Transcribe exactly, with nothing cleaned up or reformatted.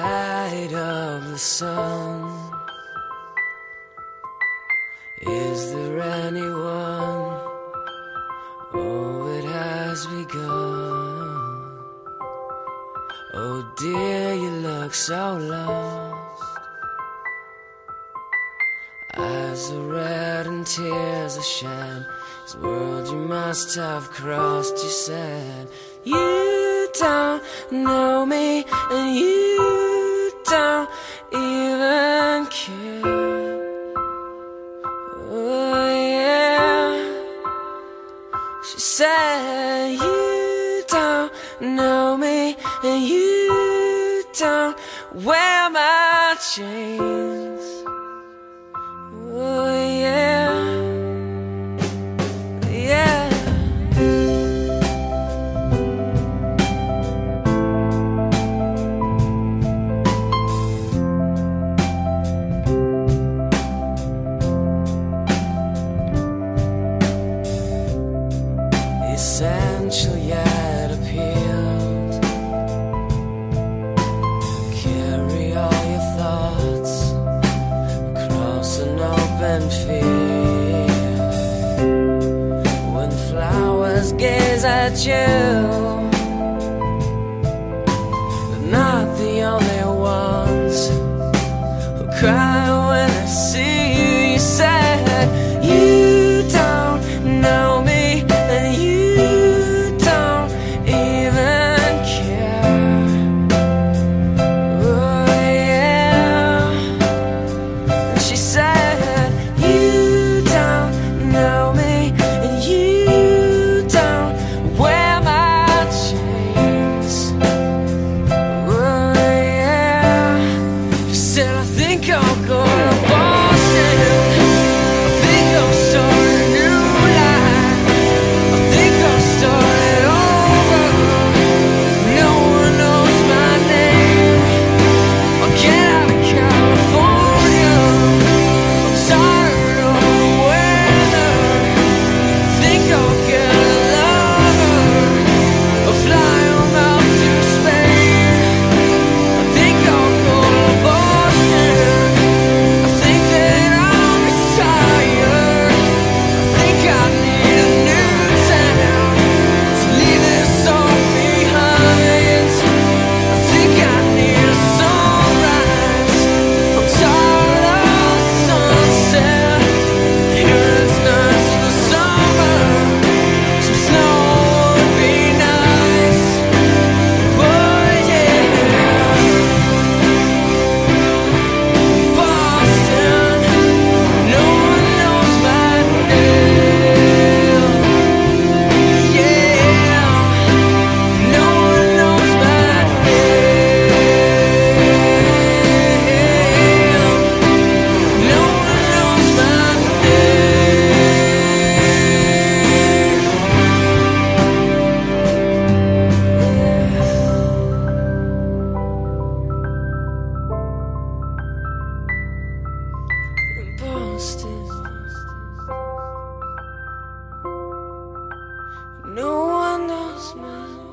light of the sun. Is there anyone? Oh, it has begun. Oh dear, you look so lost. Eyes are red and tears are shed. This world you must have crossed, you said. You don't know me, and you don't even care. Oh yeah. She said, you don't know me, and you don't wear my chains. Oh yeah, yeah. Essential yet appealed. Carry all your thoughts across an open field. When flowers gaze at you, they're not the only ones who cry when they see you. You said, you don't know me, and you don't even care. Oh yeah. And she said, you don't know me, and you don't wear my chains. Oh yeah. She said, I think I'll go to Boston. I think I'll start a new life. I think I'll start it over. No one knows my name. I'll get out of California. I'm tired of the weather. I think I'll get a lover. I'll fly home out to Spain. I think I'll go to Boston. I think that I'll retire. I think I need a new town to leave this all behind. I think I need a sunrise. I'm tired of the sunset. Here it's nice in the summer. Some snow would be nice. Oh yeah. Boston, no one knows my name. Yeah, no one knows my name. No one knows my name. Boston, no one knows my